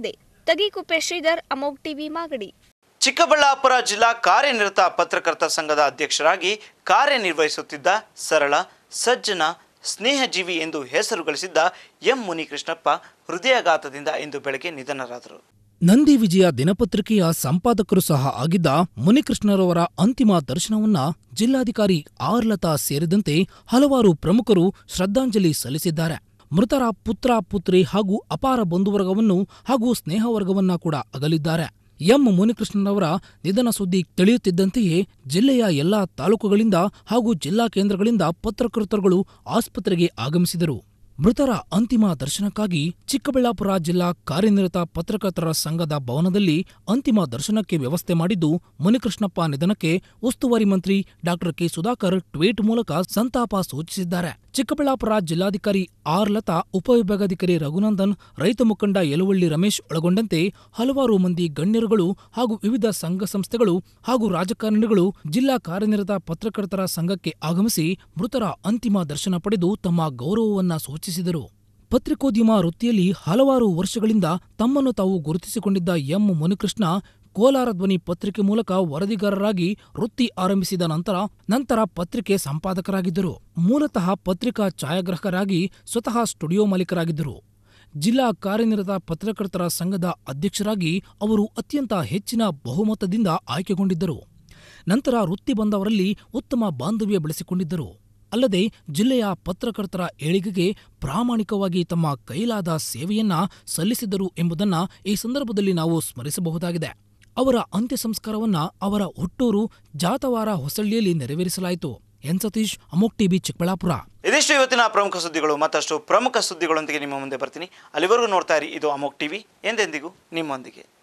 ತಗಿಕುಪ್ಪೆ ಶ್ರೀಧರ್, ಅಮೋಘ್ ಟಿವಿ, ಮಾಗಡಿ. ಚಿಕ್ಕಬಳ್ಳಾಪುರ ಜಿಲ್ಲಾ ಕಾರ್ಯನಿರತ ಪತ್ರಕರ್ತ ಸಂಘದ ಅಧ್ಯಕ್ಷರಾಗಿ ಕಾರ್ಯನಿರ್ವಹಿಸುತ್ತಿದ್ದ ಸರಳ, ಸಜ್ಜನ, ಸ್ನೇಹಜೀವಿ ಎಂದು ಹೆಸರು ಗಳಿಸಿದ್ದ ಎಂ ಮುನಿಕೃಷ್ಣಪ್ಪ ಹೃದಯಾಘಾತದಿಂದ ಇಂದು ಬೆಳಗ್ಗೆ ನಿಧನರಾದರು. ನಂದಿ ವಿಜಯ ದಿನಪತ್ರಿಕೆಯ ಸಂಪಾದಕರು ಸಹ ಆಗಿದ್ದ ಮುನಿಕೃಷ್ಣರವರ ಅಂತಿಮ ದರ್ಶನವನ್ನ ಜಿಲ್ಲಾಧಿಕಾರಿ ಆರ್ ಲತಾ ಸೇರಿದಂತೆ ಹಲವಾರು ಪ್ರಮುಖರು ಶ್ರದ್ಧಾಂಜಲಿ ಸಲ್ಲಿಸಿದ್ದಾರೆ. ಮೃತರ ಪುತ್ರ ಪುತ್ರಿ ಹಾಗೂ ಅಪಾರ ಬಂಧುವರ್ಗವನ್ನು ಹಾಗೂ ಸ್ನೇಹವರ್ಗವನ್ನ ಕೂಡ ಅಗಲಿದ್ದಾರೆ. ಎಂ ಮುನಿಕೃಷ್ಣನವರ ನಿಧನ ಸುದ್ದಿ ತಿಳಿಯುತ್ತಿದ್ದಂತೆಯೇ ಜಿಲ್ಲೆಯ ಎಲ್ಲಾ ತಾಲೂಕುಗಳಿಂದ ಹಾಗೂ ಜಿಲ್ಲಾ ಕೇಂದ್ರಗಳಿಂದ ಪತ್ರಕರ್ತರುಗಳು ಆಸ್ಪತ್ರೆಗೆ ಆಗಮಿಸಿದರು. ಮೃತರ ಅಂತಿಮ ದರ್ಶನಕ್ಕಾಗಿ ಚಿಕ್ಕಬಳ್ಳಾಪುರ ಜಿಲ್ಲಾ ಕಾರ್ಯನಿರತ ಪತ್ರಕರ್ತರ ಸಂಘದ ಭವನದಲ್ಲಿ ಅಂತಿಮ ದರ್ಶನಕ್ಕೆ ವ್ಯವಸ್ಥೆ ಮಾಡಿದ್ದು, ಮುನಿಕೃಷ್ಣಪ್ಪ ನಿಧನಕ್ಕೆ ಉಸ್ತುವಾರಿ ಮಂತ್ರಿ ಡಾಕ್ಟರ್ ಕೆ ಸುಧಾಕರ್ ಟ್ವೀಟ್ ಮೂಲಕ ಸಂತಾಪ ಸೂಚಿಸಿದ್ದಾರೆ. ಚಿಕ್ಕಬಳ್ಳಾಪುರ ಜಿಲ್ಲಾಧಿಕಾರಿ ಆರ್ ಲತಾ, ಉಪವಿಭಾಗಾಧಿಕಾರಿ ರಘುನಂದನ್, ರೈತ ಮುಖಂಡ ಯಲುವಳ್ಳಿ ರಮೇಶ್ ಒಳಗೊಂಡಂತೆ ಹಲವಾರು ಮಂದಿ ಗಣ್ಯರುಗಳು ಹಾಗೂ ವಿವಿಧ ಸಂಘ ಸಂಸ್ಥೆಗಳು ಹಾಗೂ ರಾಜಕಾರಣಿಗಳು ಜಿಲ್ಲಾ ಕಾರ್ಯನಿರತ ಪತ್ರಕರ್ತರ ಸಂಘಕ್ಕೆ ಆಗಮಿಸಿ ಮೃತರ ಅಂತಿಮ ದರ್ಶನ ಪಡೆದು ತಮ್ಮ ಗೌರವವನ್ನ ಸೂಚಿಸಿದರು. ಪತ್ರಿಕೋದ್ಯಮ ವೃತ್ತಿಯಲ್ಲಿ ಹಲವಾರು ವರ್ಷಗಳಿಂದ ತಮ್ಮನ್ನು ತಾವು ಗುರುತಿಸಿಕೊಂಡಿದ್ದ ಎಂ ಮುನಿಕೃಷ್ಣ ಕೋಲಾರ ಧ್ವನಿ ಪತ್ರಿಕೆ ಮೂಲಕ ವರದಿಗಾರರಾಗಿ ವೃತ್ತಿ ಆರಂಭಿಸಿದ ನಂತರ ನಂತರ ಪತ್ರಿಕೆ ಸಂಪಾದಕರಾಗಿದ್ದರು. ಮೂಲತಃ ಪತ್ರಿಕಾ ಛಾಯಾಗ್ರಾಹಕರಾಗಿ ಸ್ವತಃ ಸ್ಟುಡಿಯೋ ಮಾಲೀಕರಾಗಿದ್ದರು. ಜಿಲ್ಲಾ ಕಾರ್ಯನಿರತ ಪತ್ರಕರ್ತರ ಸಂಘದ ಅಧ್ಯಕ್ಷರಾಗಿ ಅವರು ಅತ್ಯಂತ ಹೆಚ್ಚಿನ ಬಹುಮತದಿಂದ ಆಯ್ಕೆಗೊಂಡಿದ್ದರು. ನಂತರ ವೃತ್ತಿ ಬಂದವರಲ್ಲಿ ಉತ್ತಮ ಬಾಂಧವ್ಯ ಬೆಳೆಸಿಕೊಂಡಿದ್ದರು. ಅಲ್ಲದೆ ಜಿಲ್ಲೆಯ ಪತ್ರಕರ್ತರ ಏಳಿಗೆಗೆ ಪ್ರಾಮಾಣಿಕವಾಗಿ ತಮ್ಮ ಕೈಲಾದ ಸೇವೆಯನ್ನ ಸಲ್ಲಿಸಿದರು ಎಂಬುದನ್ನು ಈ ಸಂದರ್ಭದಲ್ಲಿ ನಾವು ಸ್ಮರಿಸಬಹುದಾಗಿದೆ. ಅವರ ಅಂತ್ಯ ಸಂಸ್ಕಾರವನ್ನ ಅವರ ಹುಟ್ಟೂರು ಜಾತವಾರ ಹೊಸಳ್ಳಿಯಲ್ಲಿ ನೆರವೇರಿಸಲಾಯಿತು. N Satish, Amogh TV, Chikkaballapur. ಇದಿಷ್ಟು ಇವತ್ತಿನ ಪ್ರಮುಖ ಸುದ್ದಿಗಳು. ಮತ್ತಷ್ಟು ಪ್ರಮುಖ ಸುದ್ದಿಗಳೊಂದಿಗೆ ನಿಮ್ಮ ಮುಂದೆ ಬರ್ತೀನಿ. ಅಲ್ಲಿವರೆಗೂ ನೋಡ್ತಾ ಇರಿ ಇದು ಅಮೋಘ್ ಟಿವಿ, ಎಂದೆಂದಿಗೂ ನಿಮ್ಮೊಂದಿಗೆ.